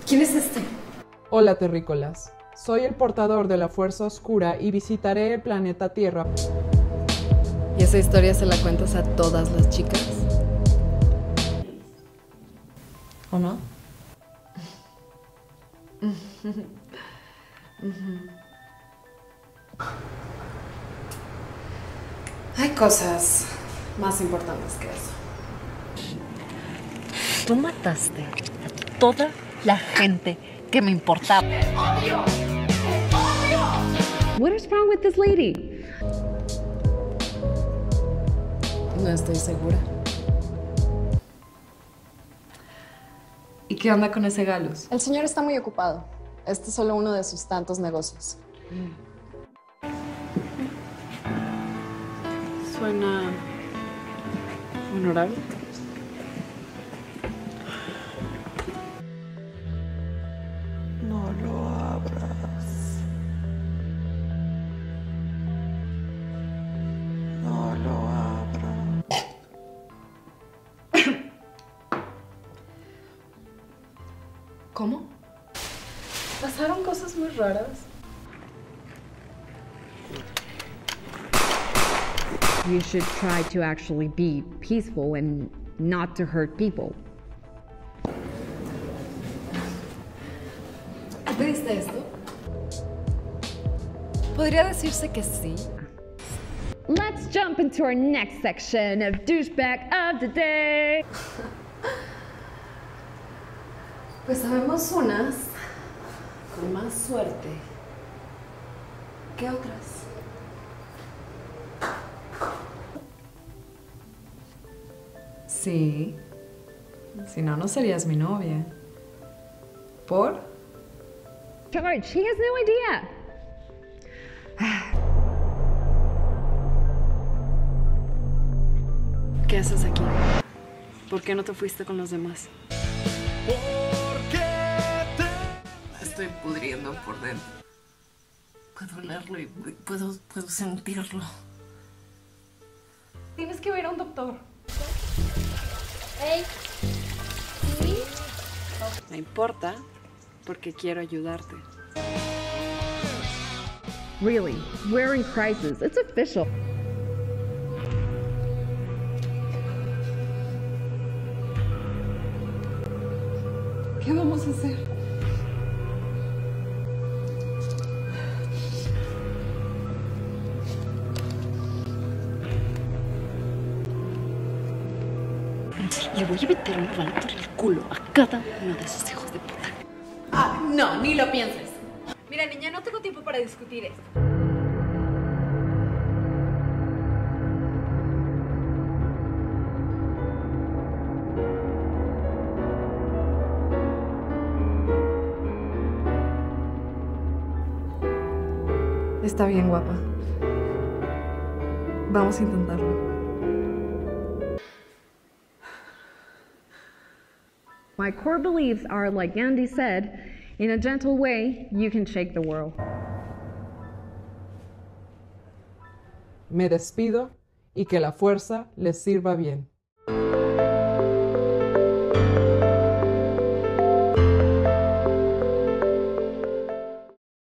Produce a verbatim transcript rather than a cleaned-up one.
¿Quién es este? Hola, terrícolas. Soy el portador de la Fuerza Oscura y visitaré el planeta Tierra. ¿Y esa historia se la cuentas a todas las chicas? ¿O no? Hay cosas más importantes que eso. Tú mataste a toda la gente que me importaba. ¡Odio! ¡Odio! What is wrong with this lady? No estoy segura. ¿Y qué onda con ese Galus? El señor está muy ocupado. Este es solo uno de sus tantos negocios. Suena honorable. No lo abras. No lo abras. ¿Cómo? Pasaron cosas muy raras. You should try to actually be peaceful and not to hurt people. ¿Tú pediste esto? Podría decirse que sí. Let's jump into our next section of douchebag of the day. Pues sabemos unas con más suerte que otras. Sí. Si no, no serías mi novia. ¿Por? George, he has no idea. ¿Qué haces aquí? ¿Por qué no te fuiste con los demás? Me estoy pudriendo por dentro. Puedo olerlo y puedo, puedo sentirlo. Tienes que ver a un doctor. Hey. Me importa porque quiero ayudarte. Really, we're in crisis. It's official. ¿Qué vamos a hacer? Le voy a meter un bala por el culo a cada uno de esos hijos de puta. Ah, no, ni lo pienses. Mira, niña, no tengo tiempo para discutir esto. Está bien, guapa. Vamos a intentarlo. My core beliefs are, like Gandhi said, in a gentle way, you can shake the world. Me despido y que la fuerza les sirva bien.